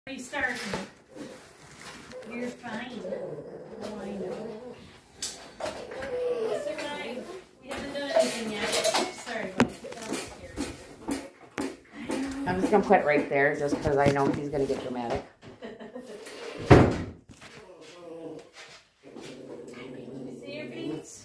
Restarting. You're fine. Oh, I know. We'll survive. We haven't done anything yet. Sorry about that. That was scary. I'm just going to put it right there just because I know he's going to get dramatic. See your beats?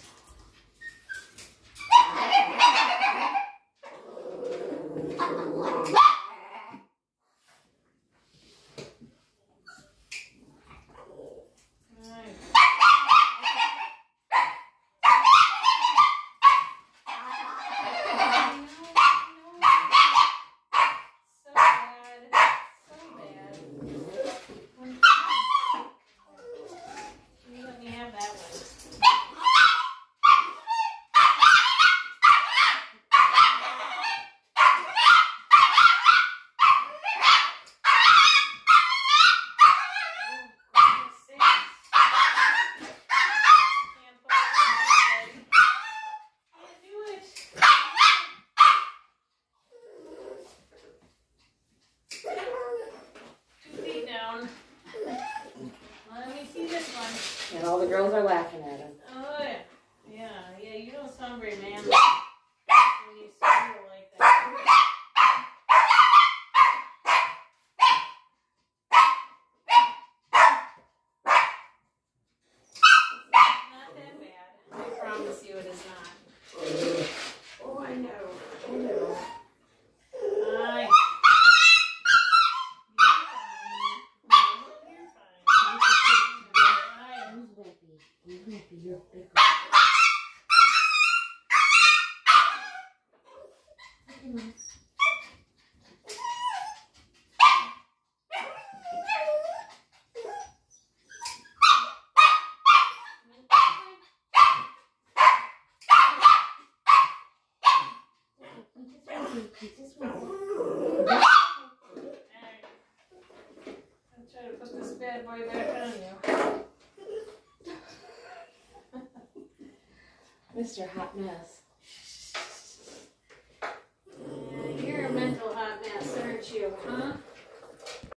And all the girls are laughing at him. Oh, yeah. Yeah, you don't sound very manly when you squeal like that. Not that bad. I promise you it is not. Oh, I know. I know. Fine. You're big. I'll try to put this bad boy back on you. Mr. Hot Mess. Yeah, you're a mental hot mess, aren't you, huh?